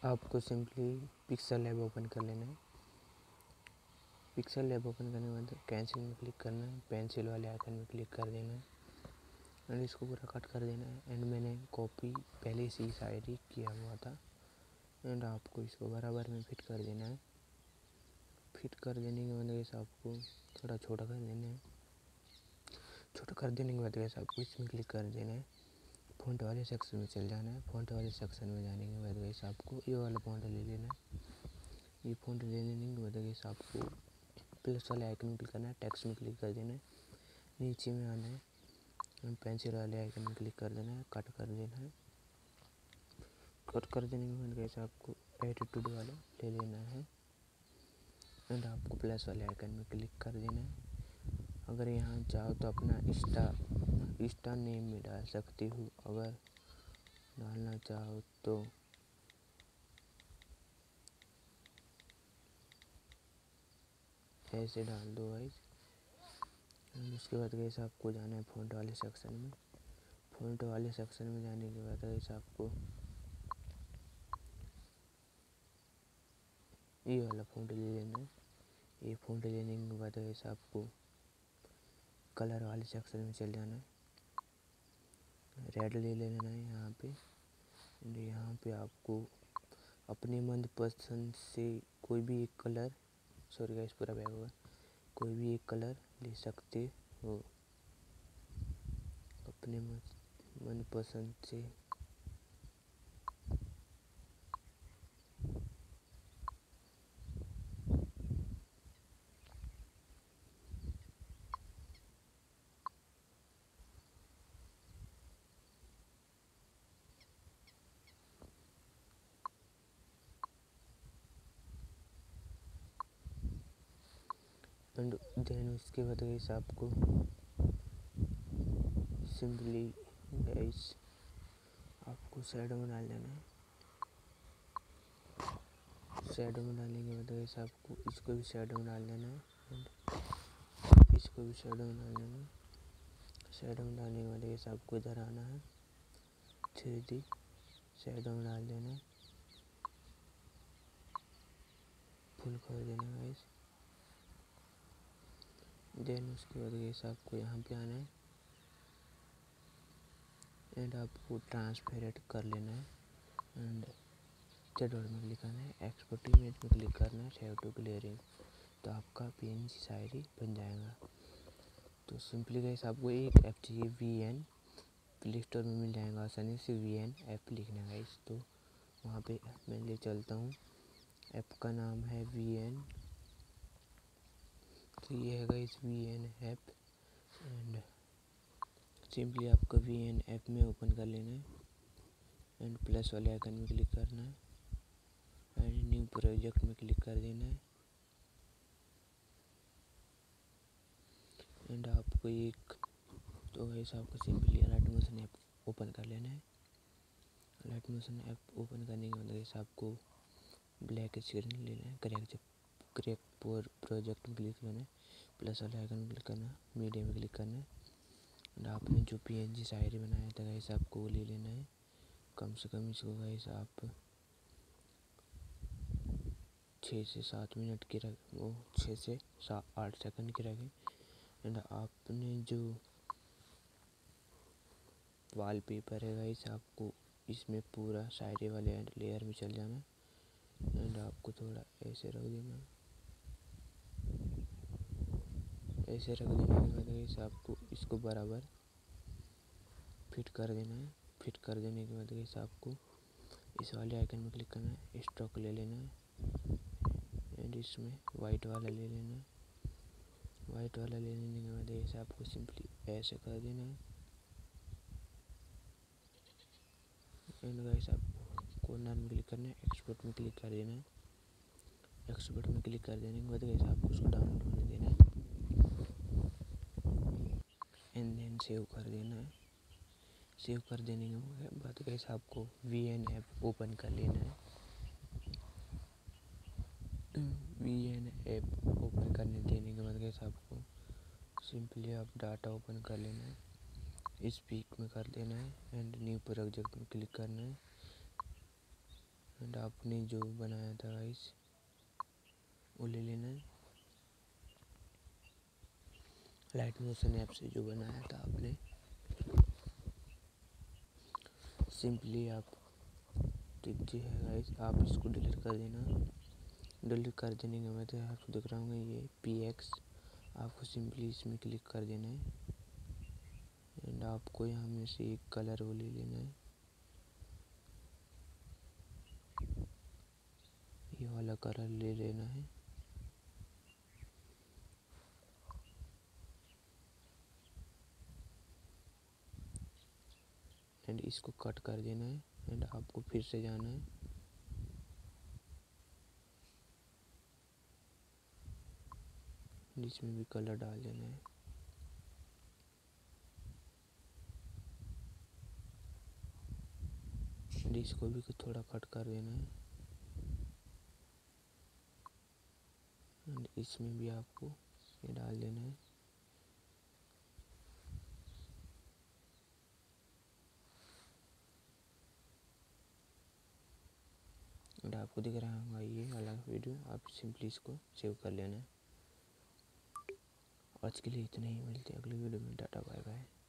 आपको simply pixel lab open कर लेना है। पिक्सल लैब ओपन करने के बाद कैंसिल में क्लिक करना है, पेंसिल वाले आइकन में क्लिक कर देना है एंड इसको पूरा कट कर देना है। एंड मैंने कॉपी पहले से ही साइड ही किया हुआ था एंड आपको इसको बराबर में फिट कर देना है। फिट कर देने के बाद वैसे आपको थोड़ा छोटा कर देना है। छोटा कर देने के बाद वैसे आपको इसमें क्लिक कर देना है। फ़ॉन्ट वाले सेक्शन में चल जाना है। फ़ॉन्ट वाले सेक्शन में जाने के बाद वैसे आपको ये वाला फ़ॉन्ट ले लेना है। ये फ़ॉन्ट ले लेने के बाद वैसे आपको प्लस वाले आइकन में क्लिक करना है, टेक्स्ट में क्लिक कर देना है, नीचे में आना है, पेंसिल वाले आइकन में क्लिक कर देना है, कट कर देना है। कट कर देने के बाद वैसे आपको एटीट्यूड वाला ले लेना है एंड आपको प्लस वाले आइकन में क्लिक कर देना है। अगर यहाँ चाहो तो अपना स्टार नेम भी डाल सकती हूँ, अगर डालना चाहो तो। ऐसे डाल दो गाइस। उसके बाद वैसे आपको जाना है फ़ॉन्ट वाले सेक्शन में। फ़ॉन्ट वाले सेक्शन में जाने के बाद वैसे आपको ये वाला फ़ॉन्ट ले लेना है। ये फ़ॉन्ट लेने के बाद वैसे आपको कलर वाले सेक्शन में चल जाना है। रेड ले लेना है यहाँ पे एंड यहाँ पे आपको अपने मनपसंद से कोई भी एक कलर, सॉरी गाइस पूरा बैग होगा, कोई भी एक कलर ले सकते हो अपने मनपसंद से। एंड देन उसके बाद गाइस आपको सिंपली गाइस आपको शैडो में डाल देना है। शैडो में डालने के बाद गाइस आपको इसको भी शैडो में डाल देना है एंड इसको भी शैडो में डाल देना है। शैडो में डालने के बाद गाइस आपको इधर आना है, 3D शैडो में डाल देना है, फुल कर देना है गाइस। देन उसके बाद गाइस आपको यहाँ पे आना है एंड आपको ट्रांसपेरेंट कर लेना है एंड जेडोर में क्लिक करना है, एक्सपोर्ट इमेज में क्लिक करना है, सेव टू क्लियरिंग, तो आपका PNG शायरी बन जाएगा। तो सिंपली गाइस आपको एक ऐप चाहिए VN, प्ले स्टोर में मिल जाएगा आसानी से। VN ऐप लिखना गाइस, तो वहाँ पे मैं ले चलता हूँ। ऐप का नाम है VN, तो ये है guys VN app and simply आपको VN ऐप में ओपन कर लेना है एंड प्लस वाले आइकन में क्लिक करना है एंड न्यू प्रोजेक्ट में क्लिक कर देना है एंड आपको एक, तो वैसे आपको simply light motion app open कर लेना है। लाइट मोशन ऐप ओपन करने के बाद वैसे आपको ब्लैक स्क्रीन लेना है, क्रेक प्रोजेक्ट में क्लिक करना है, प्लस वाले आइकन में क्लिक करना है, मीडिया में क्लिक करना है एंड आपने जो PNG शायरी बनाया था वैसे आपको वो ले लेना है। कम से कम इसको वैसे आप 6 से 7 मिनट की रख, वो 6 से 8 सेकंड की रखें एंड आपने जो वॉलपेपर है गाइस आपको इसमें पूरा शायरी वाले लेयर में चल जाना एंड आपको थोड़ा ऐसे रख देना। ऐसे रख देने के बाद गाइस आपको इसको बराबर फिट कर देना है। फिट कर देने के बाद गाइस आपको इस वाले आइकन में क्लिक करना है, स्ट्रोक ले लेना है एंड इसमें वाइट वाला ले लेना है। वाइट वाला ले लेने के बाद ऐसे आपको सिंपली ऐसे कर देना है एंड गाइस आपको कॉर्नर में क्लिक करना है, एक्सपोर्ट में क्लिक कर देना है। एक्सपोर्ट में क्लिक कर देने के बाद गाइस आपको उसको डाउनलोड होने देना है एंड देन सेव कर देना है। सेव कर देने के बाद गाइस आपको VN ऐप ओपन कर लेना है। VN ऐप ओपन करने देने के बाद गाइस आपको सिंपली आप डाटा ओपन कर लेना है, स्पीक में कर देना है एंड न्यू प्रोजेक्ट में क्लिक करना है एंड एंड आपने जो बनाया था गाइस वो ले लेना है। लाइट मोशन ऐप से जो बनाया था आपने, सिंपली आप जो है गाइस आप इसको डिलीट कर देना। डिलीट कर देने के बाद आपको दिख रहा होगा ये PX, आपको सिंपली इसमें क्लिक कर देना है एंड आपको यहाँ में से एक कलर वो ले लेना है, ये वाला कलर ले लेना है। एंड इसको कट कर देना है एंड आपको फिर से जाना है इसमें भी कलर डाल देना है। एंड इसको भी थोड़ा कट कर देना है एंड इसमें भी आपको ये डाल देना है। एंड आपको दिख रहा होगा ये वाला वीडियो, आप सिंपली इसको सेव कर लेना है। आज के लिए इतना ही, मिलते हैं अगली वीडियो में। टाटा बाय बाय।